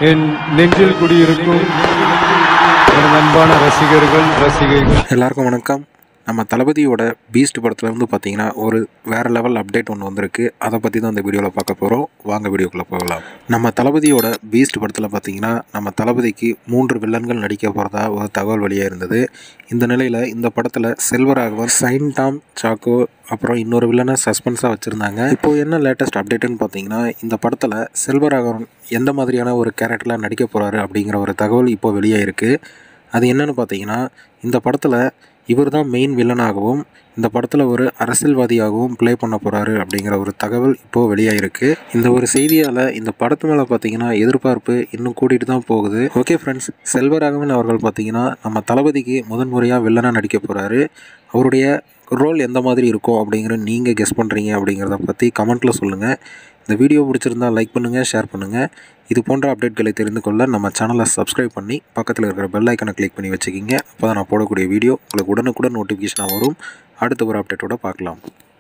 என் நெஞ்சில் குடியிருக்கும் அன்பான ரசிகைகள் எல்லாருக்கும் வணக்கம். நம்ம தளபதியோட பீஸ்ட் படத்துலேருந்து பார்த்தீங்கன்னா ஒரு வேறு லெவல் அப்டேட் ஒன்று வந்திருக்கு. அதை பற்றி தான் இந்த வீடியோவில் பார்க்க போகிறோம். வாங்க வீடியோக்குள்ளே போகலாம். நம்ம தளபதியோட பீஸ்ட் படத்தில் பார்த்தீங்கன்னா நம்ம தளபதிக்கு 3 வில்லன்கள் நடிக்க போகிறதா ஒரு தகவல் வெளியாக இருந்தது. இந்த நிலையில் இந்த படத்தில் செல்வராகவன், சைன் டாம் சாக்கோ அப்புறம் இன்னொரு வில்லனை சஸ்பென்ஸாக வச்சுருந்தாங்க. இப்போது என்ன லேட்டஸ்ட் அப்டேட்டுன்னு பார்த்தீங்கன்னா இந்த படத்தில் செல்வராகவன் எந்த மாதிரியான ஒரு கேரக்டரில் நடிக்க போகிறாரு அப்படிங்கிற ஒரு தகவல் இப்போ வெளியாக இருக்குது. அது என்னென்னு பார்த்தீங்கன்னா இந்த படத்தில் இவர் தான் மெயின் வில்லனாகவும் இந்த படத்தில் ஒரு அரசியல்வாதியாகவும் ப்ளே பண்ண போகிறாரு அப்படிங்கிற ஒரு தகவல் இப்போது வெளியாகிருக்கு. இந்த ஒரு செய்தியால் இந்த படத்து மேலே பார்த்தீங்கன்னா எதிர்பார்ப்பு இன்னும் கூட்டிகிட்டு தான் போகுது. ஓகே ஃப்ரெண்ட்ஸ், செல்வராகவன் அவர்கள் பார்த்தீங்கன்னா நம்ம தளபதிக்கு முதன்முறையாக வில்லனாக நடிக்க போகிறாரு. அவருடைய ரோல் எந்த மாதிரி இருக்கும் அப்படிங்கிற நீங்கள் கெஸ் பண்ணுறீங்க அப்படிங்கிறத பற்றி கமெண்ட்டில் சொல்லுங்கள். இந்த வீடியோ பிடிச்சிருந்தால் லைக் பண்ணுங்கள், ஷேர் பண்ணுங்கள். இது போன்ற அப்டேட்களை தெரிந்து கொள்ள நம்ம சேனலை சப்ஸ்கிரைப் பண்ணி பக்கத்தில் இருக்கிற பெல் ஐக்கனை கிளிக் பண்ணி வச்சுக்கிங்க. அப்போ தான் நான் போடக்கூடிய வீடியோ உங்களுக்கு உடனுக்குடன் நோட்டிஃபிகேஷனாக வரும். அடுத்த ஒரு அப்டேட்டோட பார்க்கலாம்.